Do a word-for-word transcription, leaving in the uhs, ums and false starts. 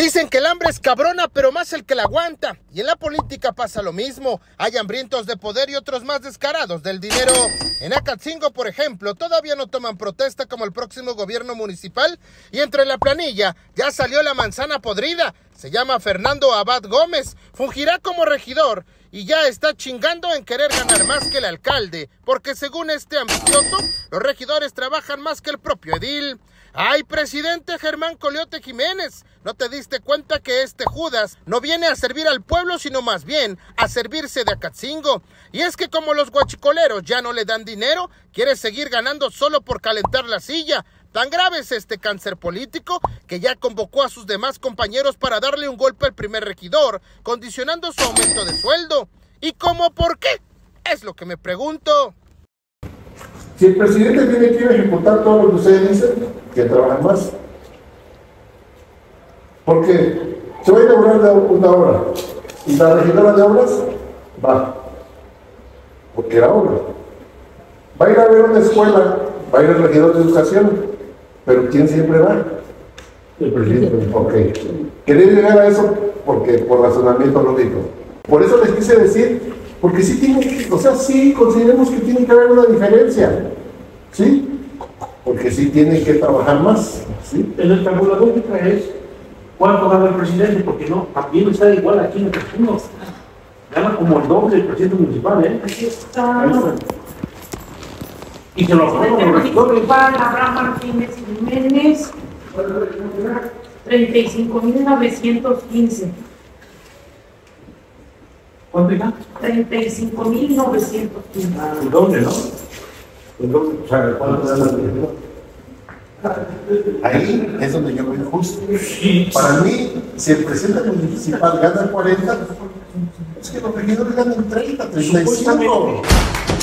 Dicen que el hambre es cabrona, pero más el que la aguanta. Y en la política pasa lo mismo. Hay hambrientos de poder y otros más descarados del dinero. En Acatzingo, por ejemplo, todavía no toman protesta como el próximo gobierno municipal. Y entre la planilla ya salió la manzana podrida. Se llama Fernando Abad Gómez. Fungirá como regidor y ya está chingando en querer ganar más que el alcalde. Porque según este ambicioso, los regidores trabajan más que el propio edil. ¡Ay, presidente Germán Coliote Jiménez! ¿No te diste cuenta que este Judas no viene a servir al pueblo, sino más bien a servirse de Acatzingo? Y es que como los guachicoleros ya no le dan dinero, quiere seguir ganando solo por calentar la silla. Tan grave es este cáncer político que ya convocó a sus demás compañeros para darle un golpe al primer regidor, condicionando su aumento de sueldo. ¿Y cómo por qué? Es lo que me pregunto. Si el presidente tiene que ejecutar todo lo que ustedes dicen, que trabajen más. Porque se va a inaugurar una obra y la regidora de obras va, porque era obra. Va a ir a ver una escuela, va a ir el regidor de educación, pero ¿quién siempre va? El presidente. Ok. Quería llegar a eso porque por razonamiento lógico. Por eso les quise decir, porque sí tiene, o sea, sí consideremos que tiene que haber una diferencia, ¿sí? Porque sí tiene que trabajar más, ¿sí? En el tabulador que traes, ¿cuánto gana el presidente? Porque no, también está igual aquí en el Cancún. Gana como el doble del presidente municipal, ¿eh? Aquí está. Y se lo aprueban los regidores. Abraham Martínez Jiménez, treinta y cinco mil novecientos quince. ¿Cuánto gana? treinta y cinco mil novecientos quince. El doble, ¿no? El doble, o sea, ¿cuánto gana el regidor? Ahí es donde yo veo justo. Sí. Para mí, si el presidente municipal gana cuarenta, es que los regidores ganan treinta, treinta y cinco.